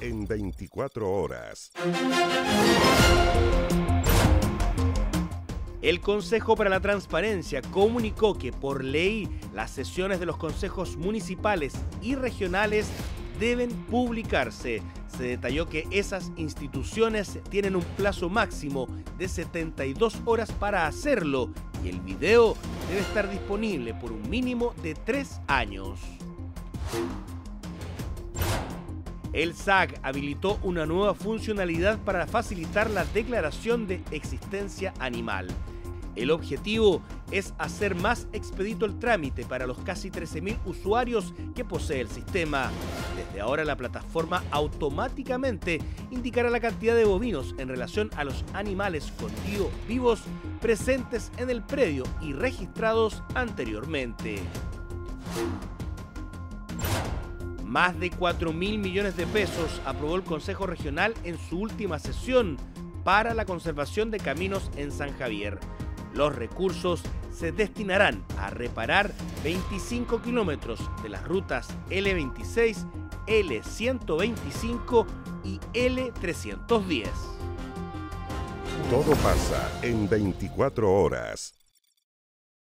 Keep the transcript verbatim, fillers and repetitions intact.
en veinticuatro horas. El Consejo para la Transparencia comunicó que por ley las sesiones de los consejos municipales y regionales deben publicarse. Se detalló que esas instituciones tienen un plazo máximo de setenta y dos horas para hacerlo y el video debe estar disponible por un mínimo de tres años. El S A C habilitó una nueva funcionalidad para facilitar la declaración de existencia animal. El objetivo es hacer más expedito el trámite para los casi trece mil usuarios que posee el sistema. Desde ahora la plataforma automáticamente indicará la cantidad de bovinos en relación a los animales con tío vivos presentes en el predio y registrados anteriormente. Más de cuatro mil millones de pesos aprobó el Consejo Regional en su última sesión para la conservación de caminos en San Javier. Los recursos se destinarán a reparar veinticinco kilómetros de las rutas L veintiséis, L ciento veinticinco y L trescientos diez. Todo pasa en veinticuatro horas.